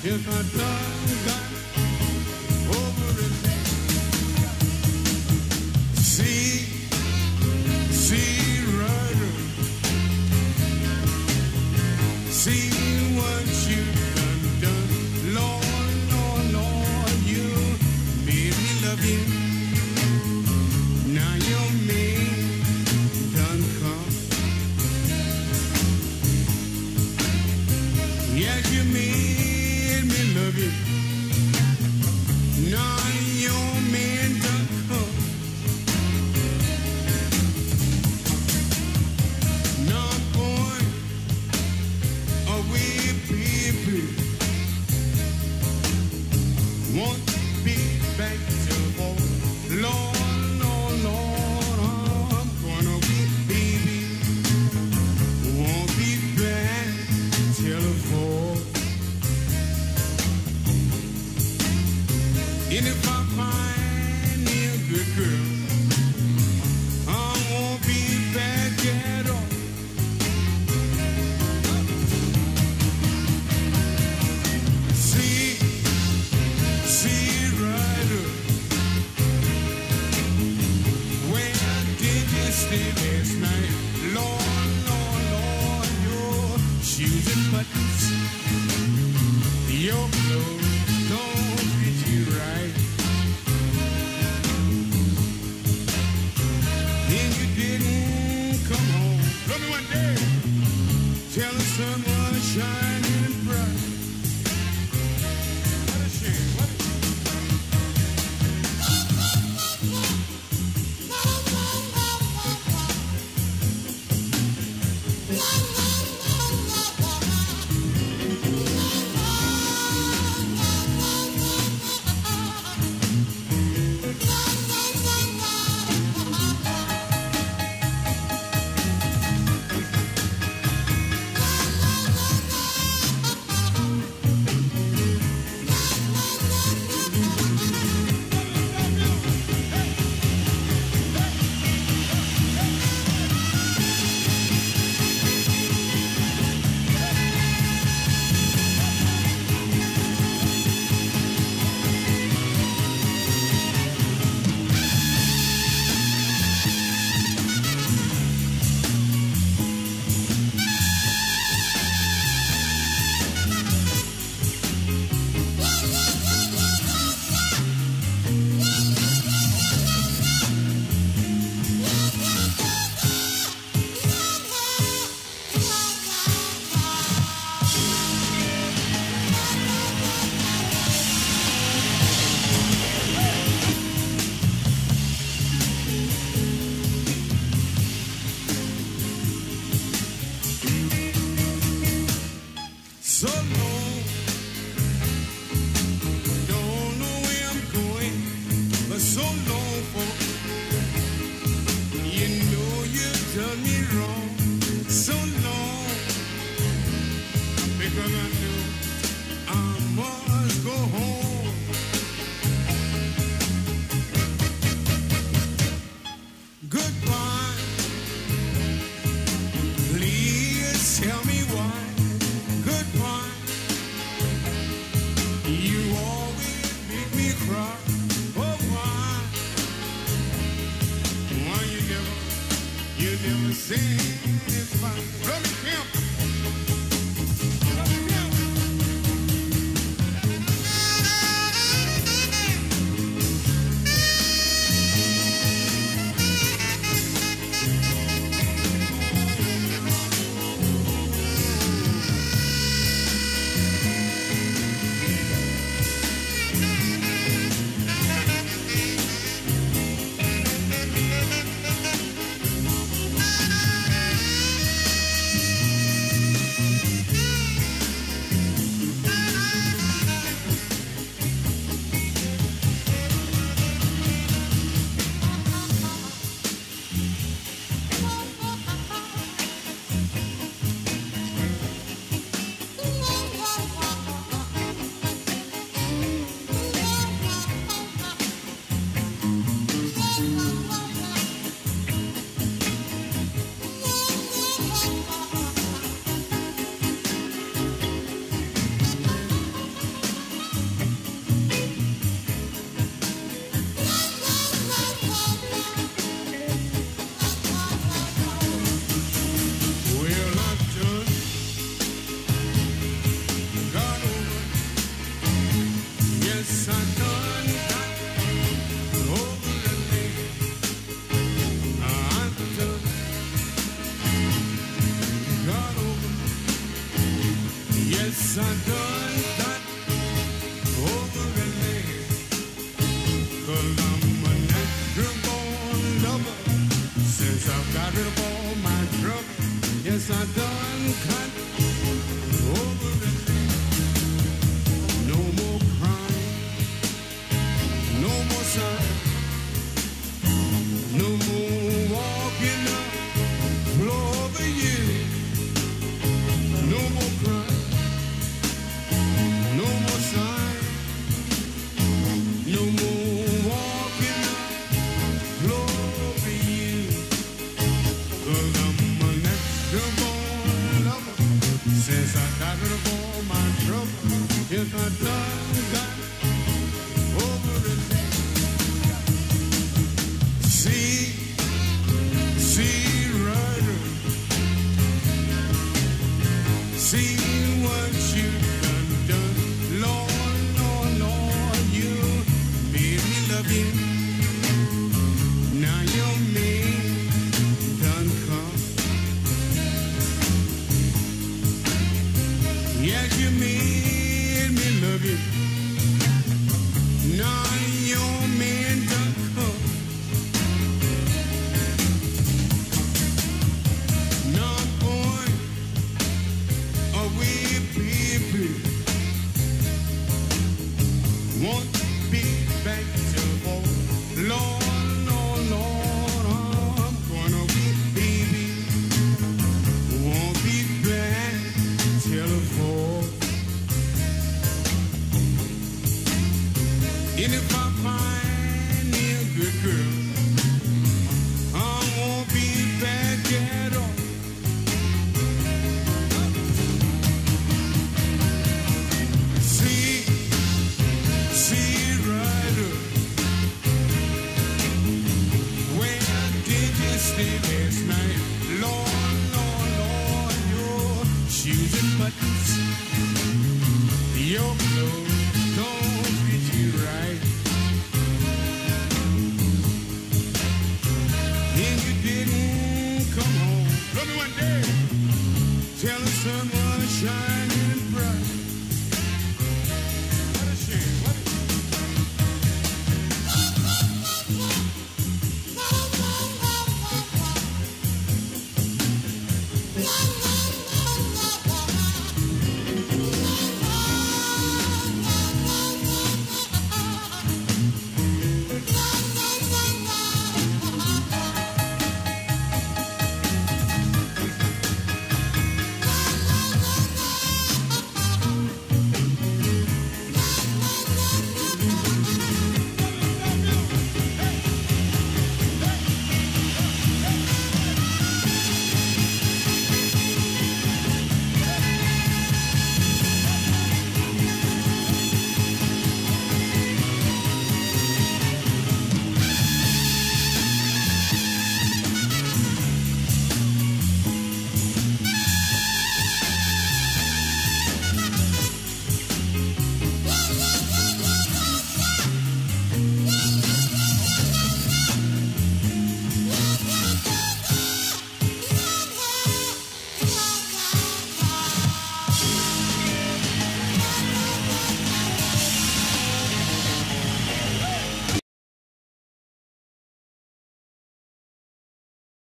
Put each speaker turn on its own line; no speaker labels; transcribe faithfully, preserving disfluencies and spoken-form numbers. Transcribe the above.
If I done got over it. See, see, rider. See what you done done. Lord, Lord, Lord, you made me love you. Now your man done come. Yes, you made me love you. Now your man done come. Now I'm going away, baby. Won't be back till fall. Lord, Lord, Lord, I'm going away, baby. Won't be back till the fall. And if I find me a good girl, I won't be back at all. See, see, rider, where did you stay last night? Lord, Lord, Lord, your shoes and buttons, your clothes don't fit you right. And you didn't come home. Look me one day, till the sun was shining bright. What a shame. What a so long, don't know where I'm going, but so long for you know you've done me wrong. So long, because I knew I must go home. Goodbye, please tell me why. Goodbye, you always make me cry. Oh, why? Why you never, you never say it's fine. Let me camp. Let me camp. sun got over the lake. See, see, rider, see what you done done. Lord, Lord, Lord, you made me love you. Now your man done come. Yes, you made me love you. Now your man done come. Now I'm going away, baby. Won't be back till fall. Lord, Lord, Lord, I'm going away, baby. Won't be back till the fall. And if I